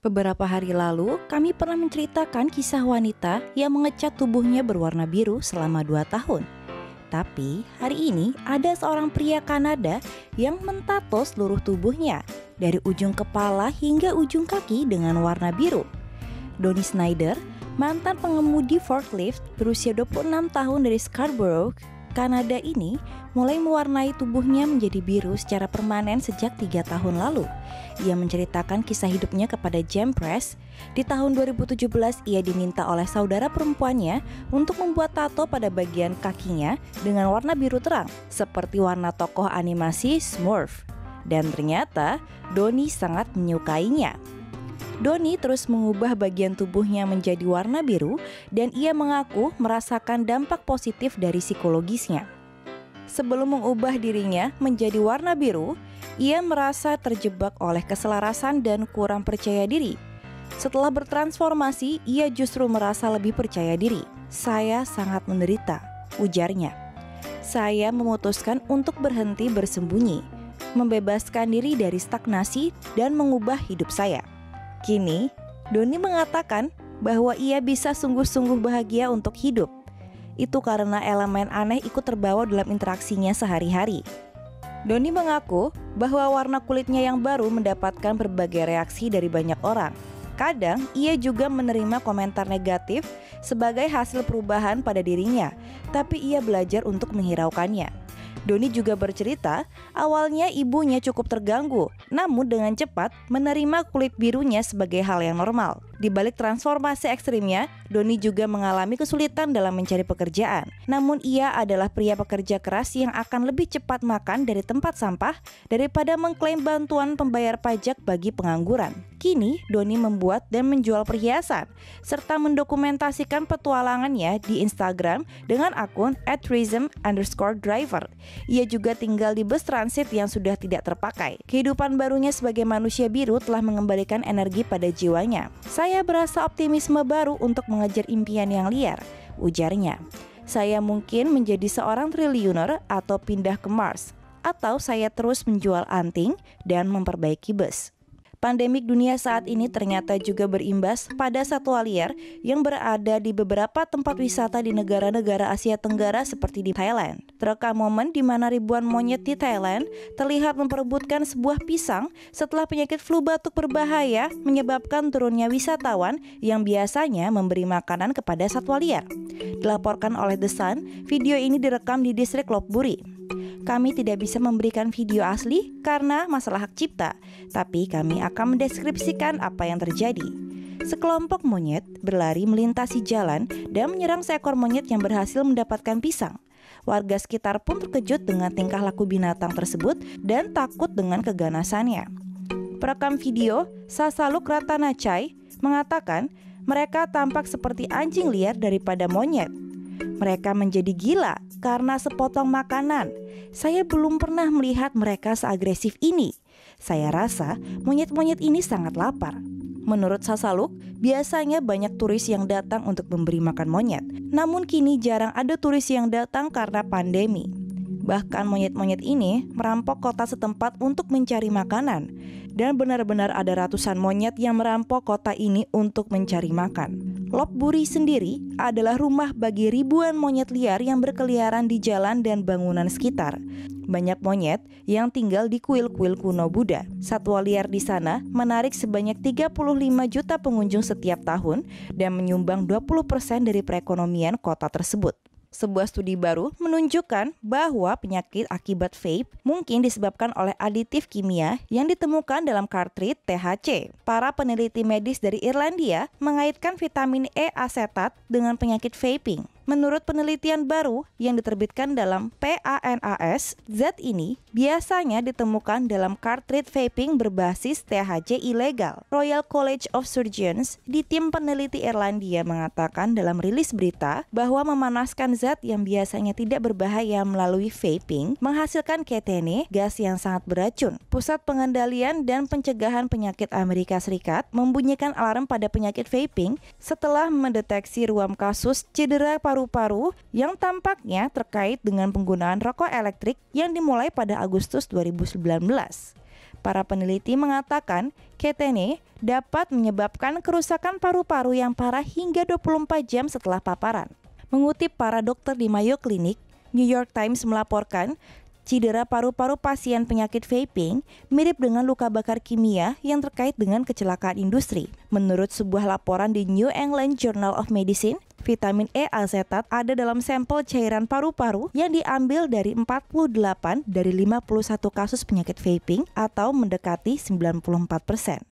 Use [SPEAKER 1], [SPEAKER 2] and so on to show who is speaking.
[SPEAKER 1] Beberapa hari lalu, kami pernah menceritakan kisah wanita yang mengecat tubuhnya berwarna biru selama 2 tahun. Tapi hari ini ada seorang pria Kanada yang mentato seluruh tubuhnya dari ujung kepala hingga ujung kaki dengan warna biru. Donnie Snyder, mantan pengemudi forklift berusia 26 tahun dari Scarborough, Kanada ini mulai mewarnai tubuhnya menjadi biru secara permanen sejak 3 tahun lalu. Ia menceritakan kisah hidupnya kepada Jam Press. Di tahun 2017 ia diminta oleh saudara perempuannya untuk membuat tato pada bagian kakinya dengan warna biru terang seperti warna tokoh animasi Smurf. Dan ternyata Donnie sangat menyukainya. Donnie terus mengubah bagian tubuhnya menjadi warna biru dan ia mengaku merasakan dampak positif dari psikologisnya. Sebelum mengubah dirinya menjadi warna biru, ia merasa terjebak oleh keselarasan dan kurang percaya diri. Setelah bertransformasi, ia justru merasa lebih percaya diri. "Saya sangat menderita," ujarnya. "Saya memutuskan untuk berhenti bersembunyi, membebaskan diri dari stagnasi dan mengubah hidup saya." Kini, Donnie mengatakan bahwa ia bisa sungguh-sungguh bahagia untuk hidup. Itu karena elemen aneh ikut terbawa dalam interaksinya sehari-hari. Donnie mengaku bahwa warna kulitnya yang baru mendapatkan berbagai reaksi dari banyak orang. Kadang, ia juga menerima komentar negatif sebagai hasil perubahan pada dirinya, tapi ia belajar untuk menghiraukannya. Donnie juga bercerita, awalnya ibunya cukup terganggu, namun dengan cepat menerima kulit birunya sebagai hal yang normal. Di balik transformasi ekstrimnya, Donnie juga mengalami kesulitan dalam mencari pekerjaan. Namun ia adalah pria pekerja keras yang akan lebih cepat makan dari tempat sampah daripada mengklaim bantuan pembayar pajak bagi pengangguran. Kini, Donnie membuat dan menjual perhiasan, serta mendokumentasikan petualangannya di Instagram dengan akun @rhythm_driver. Ia juga tinggal di bus transit yang sudah tidak terpakai. Kehidupan barunya sebagai manusia biru telah mengembalikan energi pada jiwanya. "Saya berasa optimisme baru untuk mengejar impian yang liar," ujarnya. "Saya mungkin menjadi seorang triliuner atau pindah ke Mars, atau saya terus menjual anting dan memperbaiki bus." Pandemik dunia saat ini ternyata juga berimbas pada satwa liar yang berada di beberapa tempat wisata di negara-negara Asia Tenggara seperti di Thailand. Terekam momen di mana ribuan monyet di Thailand terlihat memperebutkan sebuah pisang setelah penyakit flu batuk berbahaya menyebabkan turunnya wisatawan yang biasanya memberi makanan kepada satwa liar. Dilaporkan oleh The Sun, video ini direkam di distrik Lopburi. "Kami tidak bisa memberikan video asli karena masalah hak cipta, tapi kami akan mendeskripsikan apa yang terjadi." Sekelompok monyet berlari melintasi jalan dan menyerang seekor monyet yang berhasil mendapatkan pisang. Warga sekitar pun terkejut dengan tingkah laku binatang tersebut dan takut dengan keganasannya. Perekam video, Sasaluk Ratanachai, mengatakan mereka tampak seperti anjing liar daripada monyet. "Mereka menjadi gila karena sepotong makanan. Saya belum pernah melihat mereka seagresif ini. Saya rasa monyet-monyet ini sangat lapar." Menurut Sasaluk, biasanya banyak turis yang datang untuk memberi makan monyet. Namun kini jarang ada turis yang datang karena pandemi. Bahkan monyet-monyet ini merampok kota setempat untuk mencari makanan. Dan benar-benar ada ratusan monyet yang merampok kota ini untuk mencari makan. Lopburi sendiri adalah rumah bagi ribuan monyet liar yang berkeliaran di jalan dan bangunan sekitar. Banyak monyet yang tinggal di kuil-kuil kuno Buddha. Satwa liar di sana menarik sebanyak 35 juta pengunjung setiap tahun dan menyumbang 20% dari perekonomian kota tersebut. Sebuah studi baru menunjukkan bahwa penyakit akibat vape mungkin disebabkan oleh aditif kimia yang ditemukan dalam kartrid THC. Para peneliti medis dari Irlandia mengaitkan vitamin E asetat dengan penyakit vaping. Menurut penelitian baru yang diterbitkan dalam PANAS, zat ini biasanya ditemukan dalam kartrid vaping berbasis THC ilegal. Royal College of Surgeons di tim peneliti Irlandia mengatakan dalam rilis berita bahwa memanaskan zat yang biasanya tidak berbahaya melalui vaping menghasilkan ketene, gas yang sangat beracun. Pusat Pengendalian dan Pencegahan Penyakit Amerika Serikat membunyikan alarm pada penyakit vaping setelah mendeteksi ruam kasus cedera paru-paru yang tampaknya terkait dengan penggunaan rokok elektrik yang dimulai pada Agustus 2019. Para peneliti mengatakan ketene dapat menyebabkan kerusakan paru-paru yang parah hingga 24 jam setelah paparan. Mengutip para dokter di Mayo Clinic, New York Times melaporkan cedera paru-paru pasien penyakit vaping mirip dengan luka bakar kimia yang terkait dengan kecelakaan industri. Menurut sebuah laporan di New England Journal of Medicine, vitamin E asetat ada dalam sampel cairan paru-paru yang diambil dari 48 dari 51 kasus penyakit vaping atau mendekati 94%.